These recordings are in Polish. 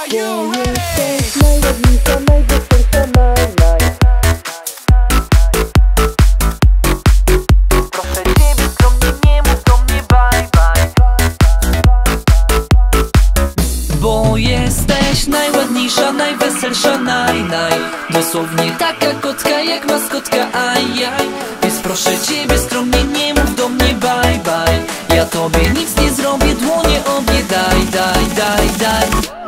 Jesteś najładniejsza, najweselsza, Proszę ciebie skromnie, nie mów do mnie bye bye. Bo jesteś najładniejsza, najweselsza, dosłownie taka kotka jak maskotka, ajaj. Więc proszę ciebie skromnie, nie mów do mnie bye bye. Ja tobie nic nie zrobię, dłonie obie daj, daj, daj, daj.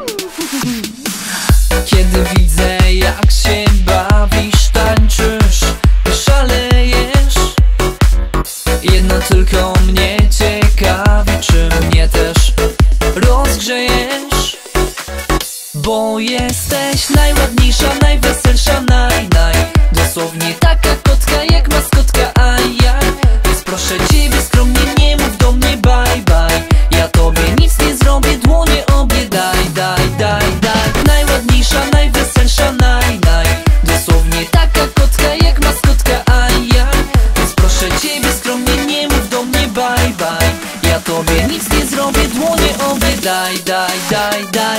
Kiedy widzę jak się bawisz, tańczysz i szalejesz, jedno tylko mnie ciekawi, czy mnie też rozgrzejesz. Bo jesteś najładniejsza, najweselsza, dosłownie taka kotka jak maskotka, ajaj. Więc proszę ciebie skromnie, nie mów do mnie bye bye. Ja tobie nic nie zrobię, dłonie obie daj, daj, daj, daj. Najładniejsza, najweselsza, dosłownie taka kotka jak maskotka, ajaj. Więc proszę ciebie skromnie, nie mów do mnie bye bye. Ja tobie nic nie zrobię, dłonie obie daj, daj, daj, daj.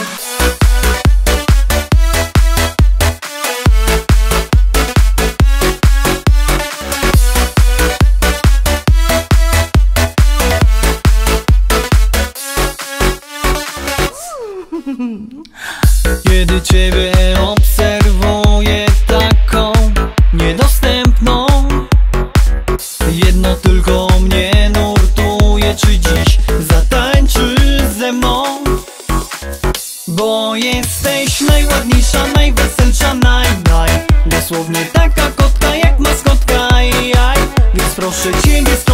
Kiedy ciebie obserwuję taką niedostępną, jedno tylko mnie nurtuje, czy dziś zatańczysz ze mną? Bo jesteś najładniejsza, najweselsza, dosłownie taka kotka jak maskotka, jaj. Więc proszę ciebie